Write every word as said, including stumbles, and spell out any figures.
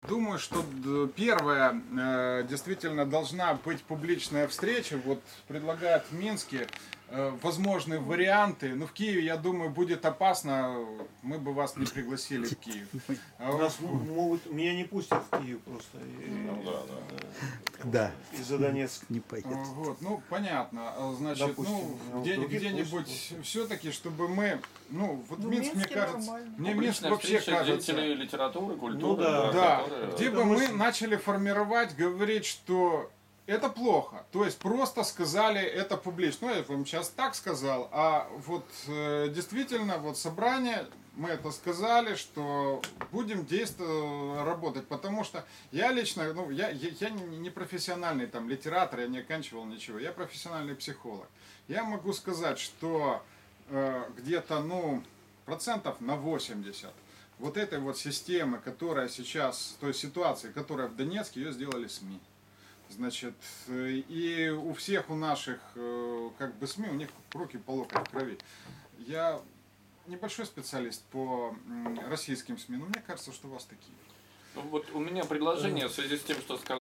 Думаю, что первое, действительно должна быть публичная встреча. Вот предлагают в Минске возможные варианты. Но в Киеве, я думаю, будет опасно. Мы бы вас не пригласили в Киев. Нас могут, меня не пустят в Киев просто. Ну, да, да. Да. Из-за Донецка. Не пойдет. Вот, ну понятно. Значит, Допустим, ну а где, других где-нибудь пустят. все-таки, чтобы мы, ну вот Ну, Минск, мне Минске кажется, нормально. мне Минск Публичная вообще встреча кажется. деятелей литературы, культуры, Ну да. Да, которые- где Это бы мы очень- начали формировать, говорить, что это плохо. То есть просто сказали это публично. Ну, я вам сейчас так сказал, а вот э, действительно, вот собрание, мы это сказали, что будем действовать, работать. Потому что я лично, ну, я, я, я не, не профессиональный там литератор, я не оканчивал ничего, я профессиональный психолог. Я могу сказать, что э, где-то, ну, процентов на восемьдесят вот этой вот системы, которая сейчас, той ситуации, которая в Донецке, ее сделали СМИ. Значит, и у всех у наших, как бы, СМИ, у них руки по локоть в крови. Я небольшой специалист по российским СМИ, но мне кажется, что у вас такие. Ну, вот у меня предложение в связи с тем, что сказал